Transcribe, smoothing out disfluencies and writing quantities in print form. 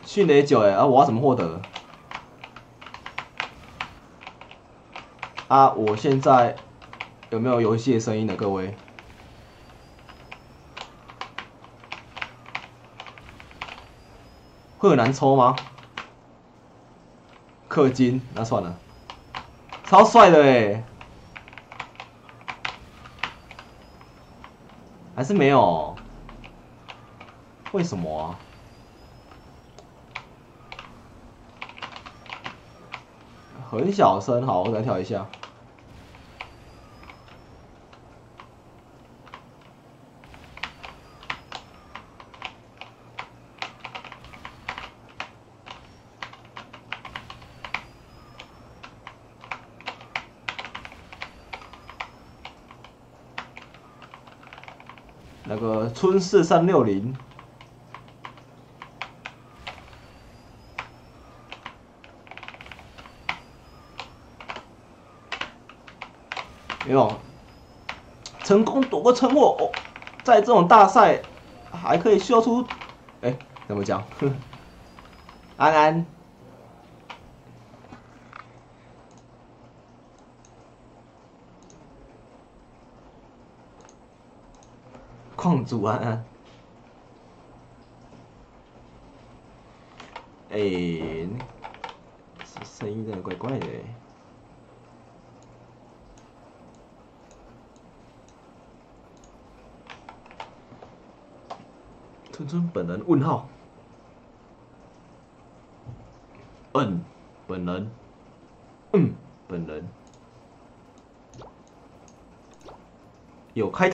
迅雷9哎，啊，我要怎么获得？啊，我现在有没有游戏的声音呢？各位？会很难抽吗？氪金，那算了。超帅的哎，还是没有？为什么啊？很小声，好，我再调一下。那个春四360，没有成功躲过车祸哦，在这种大赛还可以秀出，哎，怎么讲？安安，矿主安安，哎，声音真的怪怪的。春春本人问号，本人，本人有开。